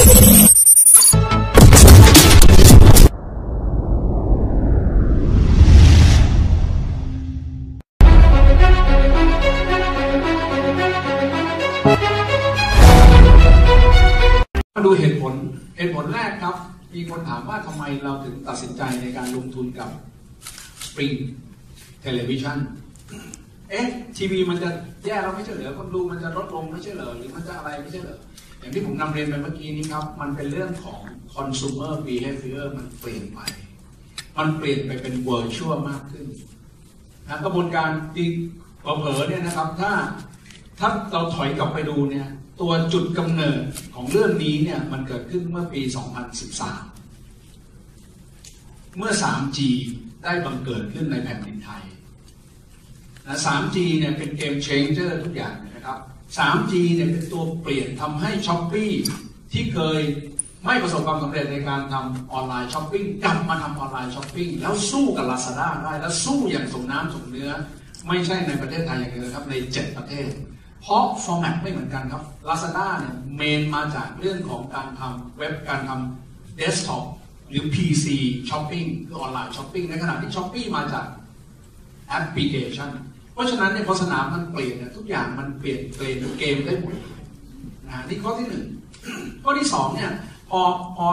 มาดูเหตุผลแรกครับมีคนถามว่าทำไมเราถึงตัดสินใจในการลงทุนกับ Spring Television ทีวีมันจะแย่แล้วไม่ใช่เหรอคนดูมันจะลดลงไม่ใช่เหรอหรือมันจะอะไรไม่ใช่เหรออย่างที่ผมนำเรียนไปเมื่อกี้นี้ครับมันเป็นเรื่องของ consumer behavior มันเปลี่ยนไปเป็น virtual มากขึ้นนะกระบวนการที่เผลอเนี่ยนะครับถ้าเราถอยกลับไปดูเนี่ยตัวจุดกำเนิดของเรื่องนี้เนี่ยมันเกิดขึ้นเมื่อปี 2013 เมื่อ 3G ได้บังเกิดขึ้นในแผ่นดินไทยนะ 3G เนี่ยเป็นเกมเชนเจอร์ทุกอย่างนะครับ 3G เนี่ยเป็นตัวเปลี่ยนทำให้ Shopee ที่เคยไม่ประสบความสำเร็จในการทำออนไลน์ช้อปปิ้งกลับมาทำออนไลน์ช้อปปิ้งแล้วสู้กับ Lazada ได้แล้วสู้อย่างสมน้ำสมเนื้อไม่ใช่ในประเทศไทยอย่างเดียวครับใน7ประเทศเพราะฟอร์แมตไม่เหมือนกันครับ Lazada เนี่ยเมนมาจากเรื่องของการทำเว็บการทำเดสก์ท็อปหรือ PC ช้อปปิ้งคือออนไลน์ช้อปปิ้งในขณะที่ Shopee มาจากแอปพลิเคชันเพราะฉะนั้นเนี่ยพอสนามมันเปลี่ยนเนี่ยทุกอย่างมันเปลี่ยนเกมได้หมดนะนี่ข้อที่1ข้อที่2เนี่ยพอ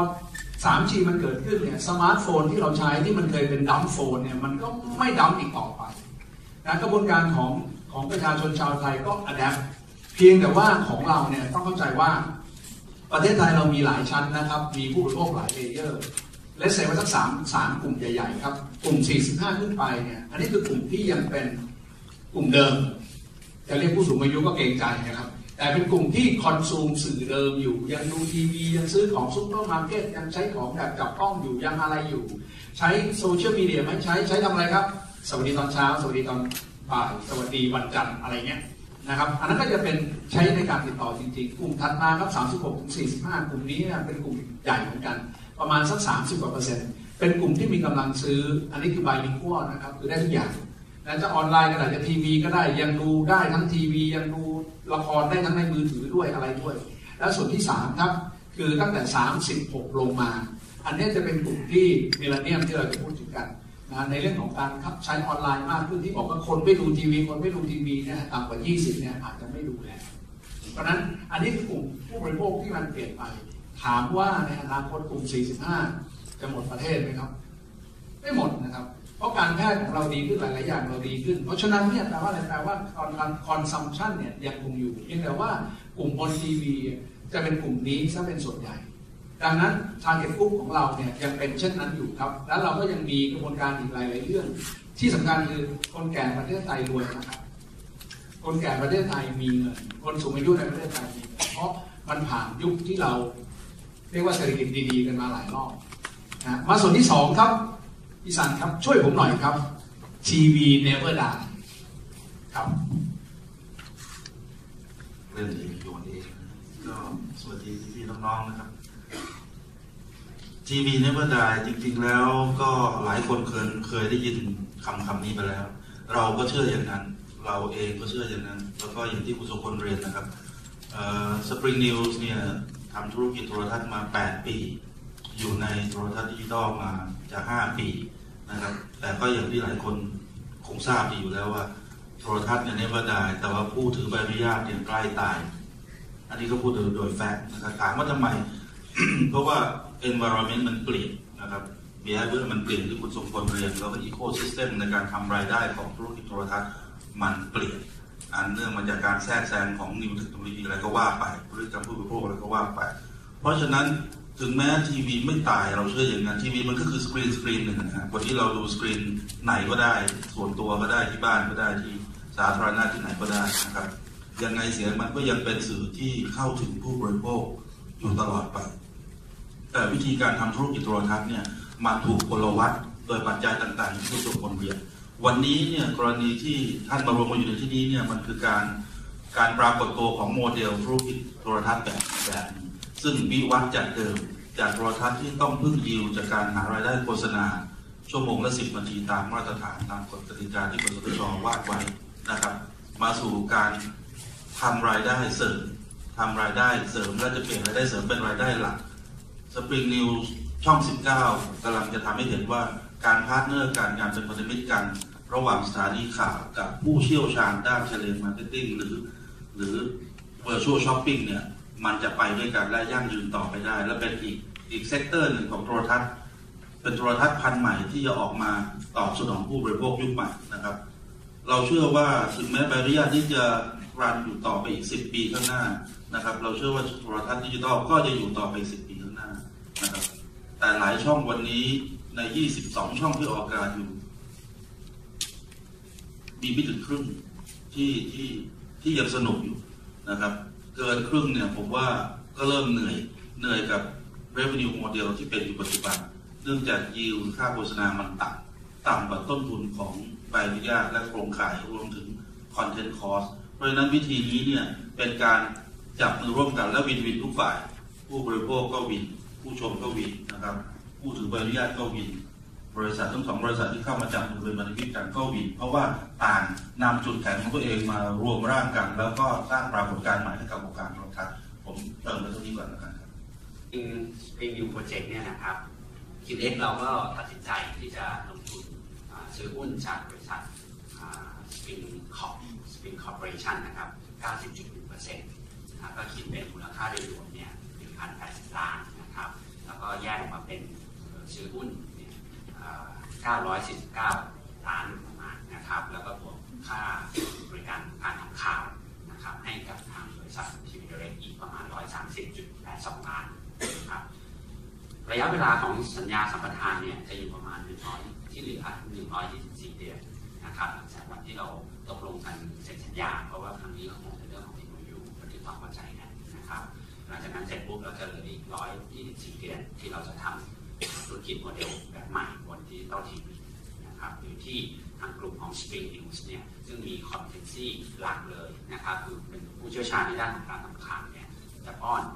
3G มันเกิดขึ้นเนี่ยสมาร์ทโฟนที่เราใช้ที่มันเคยเป็นดัมโฟนเนี่ยมันก็ไม่ดัมอีกต่อไปนะกระบวนการของประชาชนชาวไทยก็อัดแอปเพียงแต่ว่าของเราเนี่ยต้องเข้าใจว่าประเทศไทยเรามีหลายชั้นนะครับมีผู้บริโภคหลายเลเยอร์และเซลล์สัก3กลุ่มใหญ่ๆครับกลุ่ม45ขึ้นไปเนี่ยอันนี้คือกลุ่มที่ยังเป็นกลุ่มเดิมจะเรียกผู้สูงอายุก็เกรงใจนะครับแต่เป็นกลุ่มที่คอนซูมสื่อเดิมอยู่ยังดูทีวียังซื้อของซุปเปอร์มาร์เก็ตยังใช้ของแบบจับต้องอยู่ยังอะไรอยู่ใช้โซเชียลมีเดียไหมใช้ทำอะไรครับสวัสดีตอนเช้าสวัสดีตอนบ่ายสวัสดีวันจันทร์อะไรเงี้ยนะครับอันนั้นก็จะเป็นใช้ในการติดต่อจริงๆกลุ่มถัดมาครับ36 ถึง 45กลุ่มนี้เป็นกลุ่มใหญ่เหมือนกันประมาณสัก30%เป็นกลุ่มที่มีกำลังซื้ออันนี้คือไบลิงกัวนะครับคือได้ทุกอย่างจะออนไลน์ก็ได้จะทีวีก็ได้ยังดูได้ทั้งทีวียังดูละครได้ทั้งในมือถือด้วยอะไรด้วยแล้วส่วนที่3ครับคือตั้งแต่36ลงมาอันนี้จะเป็นกลุ่มที่มิลเลนเนียมที่เราจะพูดถึงกันนะในเรื่องของการใช้ออนไลน์มากขึ้นที่บอกว่าคนไม่ดูทีวีเนี่ยต่ำกว่า20เนี่ยอาจจะไม่ดูแล้วเพราะนั้นอันนี้คือกลุ่มผู้บริโภคที่มันเปลี่ยนไปถามว่าในอนาคตกลุ่ม45จะหมดประเทศไหมครับไม่หมดนะครับเพราะการแพทย์ของเราดีขึ้นหลายๆอย่างเราดีขึ้นเพราะฉะนั้นเนี่ยแปลว่าอะไรแปลว่าคอนซัมชันเนี่ยยังคงอยู่เพียงแต่ว่ากลุ่มบนทีวีจะเป็นกลุ่มนี้ซะเป็นส่วนใหญ่ดังนั้น target group ของเราเนี่ยยังเป็นเช่นนั้นอยู่ครับแล้วเราก็ยังมีกระบวนการอีกหลายๆเรื่องที่สำคัญคือคนแก่ประเทศไทยรวยนะครับคนแก่ประเทศไทยมีเงินคนสูงอายุในประเทศไทยมีเงินเพราะมันผ่านยุคที่เราเรียกว่าเศรษฐกิจดีๆกันมาหลายรอบนะมาส่วนที่2ครับพี่สันครับช่วยผมหน่อยครับทีวี never die ครับเรื่องนี้โยนเองก็สวัสดีพี่น้องๆนะครับทีวี never die จริงๆแล้วก็หลายคนเคยได้ยินคำนี้ไปแล้วเราก็เชื่ออย่างนั้นเราเองก็เชื่ออย่างนั้นแล้วก็อย่างที่คุณสุพลเรียนนะครับSpring News เนี่ยทำธุรกิจโทรทัศน์มา8 ปีอยู่ในโทรทัศน์ดิจิตอลมาจะ5 ปีนะครับแต่ก็อย่างที่หลายคนคงทราบดีอยู่แล้วว่าโทรทัศน์เนี่ย never die แต่ว่าผู้ถือใบอนุญาตเนี่ยใกล้ตายอันนี้ก็พูดโดยแฟกต์นะครับถามว่าทำไม เพราะว่า environment มันเปลี่ยนนะครับ behavior มันเปลี่ยนที่คุณสมพลเรียนแล้วก็ ecosystem ในการทำรายได้ของธุรกิจโทรทัศน์มันเปลี่ยนอันเนื่องมาจากการแทรกแซงของ new technology อะไรก็ว่าไปพฤติกรรมผู้บริโภคอะไรก็ว่าไปเพราะฉะนั้นถึงแม้ทีวีไม่ตายเราเชื่ออย่างนั้นทีวีมันก็คือสกรีนหนึ่งนะวันที่เราดูสกรีนไหนก็ได้ส่วนตัวก็ได้ที่บ้านก็ได้ที่สาธารณะที่ไหนก็ได้นะครับยังไงเสียงมันก็ยังเป็นสื่อที่เข้าถึงผู้บริโภคอยู่ตลอดไปแต่วิธีการทำธุรกิจโทรทัศน์เนี่ยมันถูกกลวัตโดยปัจจัยต่างๆที่ผู้ชมคนเรียนวันนี้เนี่ยกรณีที่ท่านมารวมกันอยู่ในที่นี้เนี่ยมันคือการปรากฏตัวของโมเดลธุรกิจโทรทัศน์แบบนี้ซึ่งวิวัฒน์จากเดิมจากโทรทัศน์ที่ต้องพึ่งยิวจากการหารายได้โฆษณาชั่วโมงละ10 นาทีตามมาตรฐานตามกฎกติกาที่กสทช.วาดไว้นะครับมาสู่การทำรายได้เสริมททำรายได้เสริมและจะเปลี่ยนรายได้เสริมเป็นรายได้หลัก Spring News ช่อง 19 กำลังจะทำให้เห็นว่าการพาร์ทเนอร์การเป็นพันธมิตรกันระหว่างสถานีข่าวกับผู้เชี่ยวชาญด้านเทเลมาร์เก็ตติ้งหรือ Virtual Shopping เนี่ยมันจะไปด้วยกันและยั่งยืนต่อไปได้และเป็นอีกเซกเตอร์หนึ่งของโทรทัศน์เป็นโทรทัศน์พันธุ์ใหม่ที่จะออกมาตอบสนองผู้บริโภคยุคใหม่นะครับเราเชื่อว่าถึงแม้ใบอนุญาตที่จะรันอยู่ต่อไปอีก10 ปีข้างหน้านะครับเราเชื่อว่าโทรทัศน์ดิจิทัลก็จะอยู่ต่อไป10 ปีข้างหน้านะครับแต่หลายช่องวันนี้ใน22 ช่องที่ออกอากาศอยู่มีไม่ถึงครึ่งที่ยังสนุกอยู่นะครับเกินครึ่งเนี่ยผมว่าก็เริ่มเหนื่อยกับ revenue model ที่เป็นอยู่ปัจจุบันเนื่องจากยิวค่าโฆษณามันต่ำกว่าต้นทุนของใบอนุญาตและโครงข่ายรวมถึง content cost เพราะฉะนั้นวิธีนี้เนี่ยเป็นการจับมือร่วมกันและวินวินทุกฝ่ายผู้บริโภคก็วินผู้ชมก็วินนะครับผู้ถือใบอนุญาตก็วินบริษัททั้ง2 บริษัทที่เข้ามาจับมือเป็นพันธมิตรกันก็วินเพราะว่าต่างนำจุดแข็งของตัวเองมารวมร่างกันแล้วก็สร้างปรากฏการณ์ใหม่ให้กับวงการโทรทัศน์ผมเติมไปตรงนี้ก่อนแล้วกันครับ Spring News Project เนี่ยนะครับคิดเล็กเราก็ตัดสินใจที่จะลงทุนซื้อหุ้นจากบริษัทSpring Corporation นะครับ 90.1% ก็คิดเป็นมูลค่าโดยรวมเนี่ย 1,080 ล้านนะครับแล้วก็แยกออกมาเป็นซื้อหุ้นเนี่ย949 ล้านประมาณนะครับแล้วก็บวกค่าบริการการทำข่าวนะครับให้กับทางบริษัททีวีเล็กอีกประมาณ 130.82 ล้านนะครับระยะเวลาของสัญญาสัมปทานเนี่ยจะอยู่ประมาณ100ที่เหลือ124 เดือนนะครับหลังจากวันที่เราตกลงกันเซ็นสัญญาเพราะว่าครั้งนี้เราคงเป็นเรื่องของ MOU บันทึกความเข้าใจกันนะครับหลังจากนั้นเสร็จปุ๊บเราจะเหลืออีก124 เดือนที่เราจะทำธุรกิจโมเดลแบบใหม่บนดิจิตอลทีวีนะครับอยู่ที่ทางกลุ่มของ Spring News เนี่ยซึ่งมี competency หลักเลยนะครับคือเป็นผู้เชี่ยวชาญในด้านของการทำข่าวเนี่ยจะป้อน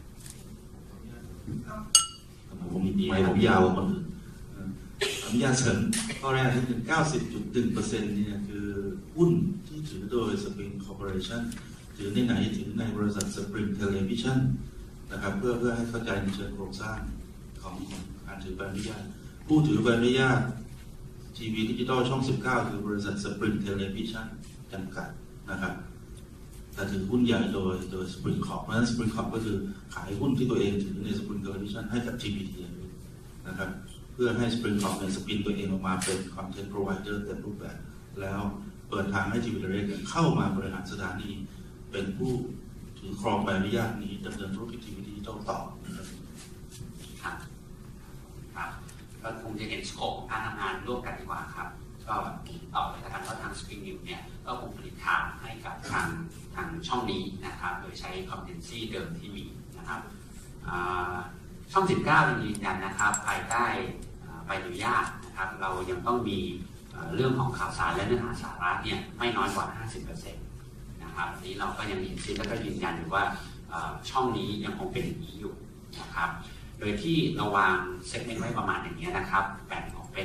ผมยาวคนอื่นอนุญาตเสริมข้อแรกที่เป็น 90.1% เนี่ยคือหุ้นที่ถือโดย Spring Corporation ถือในไหนถือในบริษัท Spring Television นะครับเพื่อให้เข้าใจในเชิงโครงสร้างของการถือใบอนุญาตผู้ถือใบอนุญาตทีวีดิจิตอลช่อง 19 คือบริษัท Spring Television จำกัดนะครับแต่ถือหุ้นใหญ่โดย Spring Corp เพราะฉะนั้น Spring Corp ก็คือขายหุ้นที่ตัวเองถือใน Spring Television ให้กับ GPT นะครับเพื่อให้ Spring Corp ในสปินตัวเองออกมาเป็น Content Provider เต็มรูปแบบแล้วเปิดทางให้ GPT เข้ามาบริหารสถานีเป็นผู้ถือครองใบอนุญาตนี้ดำเนินธุรกิจทีวีดิจิตอลต่อครับก็คงจะเห็นสโคปของการทำงานร่วมกันดีกว่าครับก็ต่อเลยละกันว่าทาง Spring News เนี่ยก็คงผลิตข่าวให้กับทางช่องนี้นะครับโดยใช้ competency เดิมที่มีนะครับช่อง 19ยังยืนยันนะครับภายใต้ใบอนุญาตนะครับเรายังต้องมีเรื่องของข่าวสารและเนื้อหาสาระเนี่ยไม่น้อยกว่า 50% นะครับอันนี้เราก็ยังเห็นแล้วก็ยืนยันอยู่ว่าช่องนี้ยังคงเป็นอย่างนี้อยู่นะครับโดยที่เราวางเซกเมนต์ไว้ประมาณอย่างนี้นะครับแบ่งออกเป็น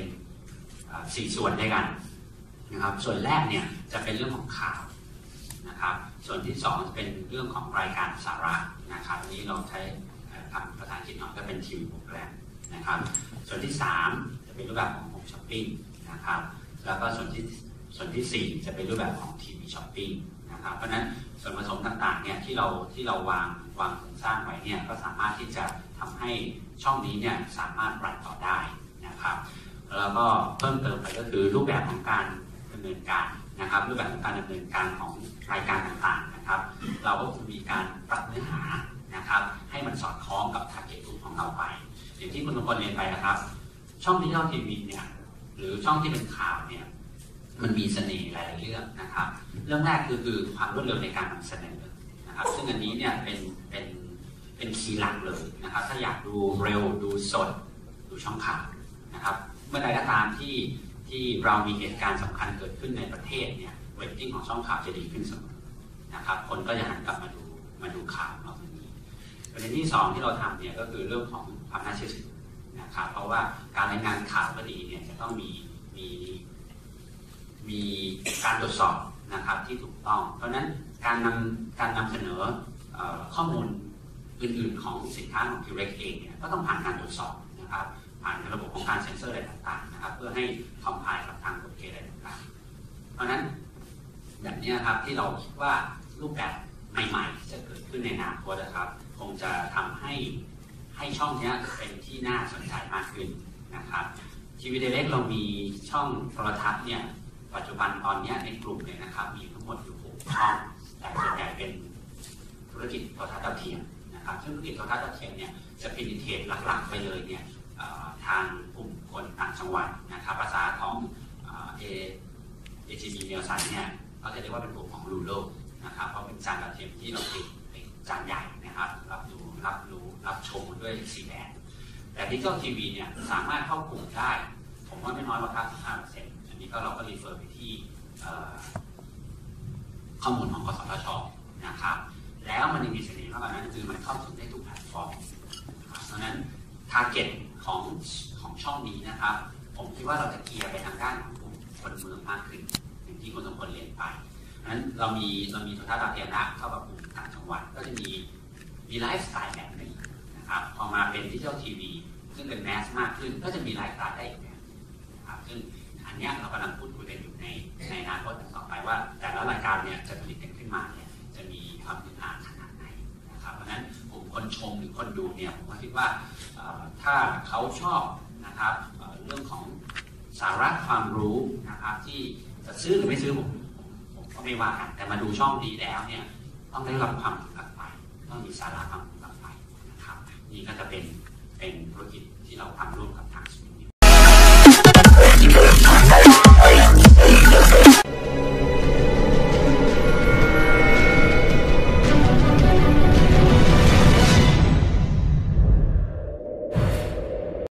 4 ส่วนด้วยกันนะครับส่วนแรกเนี่ยจะเป็นเรื่องของข่าวนะครับส่วนที่2จะเป็นเรื่องของรายการสาระนะครับอันนี้เราใช้คำภาษาอังกฤษหน่อยก็เป็นทีวีโปรแกรมนะครับส่วนที่3จะเป็นรูปแบบของโฮมช้อปปิ้งนะครับแล้วก็ส่วนที่4จะเป็นรูปแบบของทีวีช้อปปิ้งนะครับเพราะฉะนั้นส่วนผสมต่างๆเนี่ยที่เราวางโครงสร้างไว้เนี่ยก็สามารถที่จะทำให้ช่องนี้เนี่ยสามารถรันต่อได้นะครับแล้วก็เพิ่มเติมไปก็คือรูปแบบของการดำเนินการนะครับรูปแบบของการดำเนินการของรายการต่างๆนะครับเราก็จะมีการปรับเนื้อหานะครับให้มันสอดคล้องกับ target group ของเราไปอย่างที่คุณทุกคนเรียนไปนะครับช่องดิจิทัลทีวีเนี่ยหรือช่องที่เป็นข่าวเนี่ยมันมีเสน่ห์หลายๆเรื่องนะครับเรื่องแรกคือความรวดเร็วในการนำเสนอนะครับซึ่งอันนี้เนี่ยเป็นคีย์หลักเลยนะครับถ้าอยากดูเร็วดูสดดูช่องข่าวนะครับเมื่อใดก็ตามที่เรามีเหตุการณ์สำคัญเกิดขึ้นในประเทศเนี่ยเรตติ้งของช่องข่าวจะดีขึ้นเสมอนะครับคนก็จะหันกลับมาดูข่าวเราตรงนี้ประเด็นที่2ที่เราทำเนี่ยก็คือเรื่องของความน่าเชื่อถือนะครับเพราะว่าการรายงานข่าวก็ดีเนี่ยจะต้องมีการตรวจสอบนะครับที่ถูกต้องเพราะฉะนั้นการนำเสนอข้อมูลอื่นๆของสินค้าของ Direct เองเนี่ยก็ต้องผ่านการตรวจสอบนะครับผ่านระบบของการเซ็นเซอร์อะไรต่างๆนะครับเพื่อให้คอมไพล์กับทางกฎเกณฑ์อะไรต่างๆเพราะฉะนั้นแบบนี้ครับที่เราคิดว่ารูปแบบใหม่ๆจะเกิดขึ้นในอนาคตนะครับคงจะทำให้ช่องนี้เป็นที่น่าสนใจมากขึ้นนะครับทีวีDirectเรามีช่องโทรทัศน์เนี่ยปัจจุบันตอนนี้ในกลุ่มเนี่ยนะครับมีทั้งหมดอยู่6ช่องแต่ส่วนใหญ่เป็นธุรกิจโทรทัศน์ดาวเทียมนะครับซึ่งธุรกิจโทรทัศน์ดาวเทียมเนี่ยจะเป็นอินเทจหลักๆไปเลยเนี่ยทางกลุ่มคนต่างจังหวัดนะครับภาษาของAGB เมลสันเนี่ยเราจะเรียกว่าเป็นกลุ่มของรูโลนะครับเพราะเป็นจานดาวเทียมที่เราติดจานใหญ่นะครับรับชมด้วยสีแดงแต่ดิจิตอลทีวีเนี่ยสามารถเข้ากลุ่มได้ผมว่าไม่น้อยกว่า 95% อันนี้ก็เราก็รีเฟอร์ไปที่ข้อมูลของกสทช.นะครับแล้วมันยังมีเสน่ห์มากกว่านั้นคือมันเข้าถึงได้ทุกแพลตฟอร์มเพราะฉะนั้นทาร์เก็ตของช่องนี้นะครับผมคิดว่าเราจะเกียร์ไปทางด้านของกลุ่มคนเมืองมากขึ้นอย่างที่คุณสมพลเรียนไปเพราะฉะนั้นเรามีโทรทัศน์ดาวเทียมเข้ากับกลุ่มต่างจังหวัดก็จะมีไลฟ์สไตล์แบบนี้นะครับพอมาเป็นดิจิทัลทีวีซึ่งเป็นแมสมากขึ้นก็จะมีไลฟ์สไตล์ได้อีกแบบนะครับซึ่งอันนี้เรากำลังพูดคุยกันอยู่ในอนาคตต่อไปว่าแต่ละรายการเนี่ยจะผลิตกันขึ้นมาเนี่ยจะมีความพื้นฐานขนาดไหนนะครับเพราะฉะนั้นกลุ่มคนชมหรือคนดูเนี่ยผมคิดว่าถ้าเขาชอบนะครับเรื่องของสาระความรู้นะครับที่จะซื้อหรือไม่ซื้อผมก็ไม่ว่ากันแต่มาดูช่องดีแล้วเนี่ยต้องได้รับความรู้กลับไปต้องมีสาระความรู้กลับไปนะครับนี่ก็จะเป็นธุรกิจที่เราทำร่วมกับทาง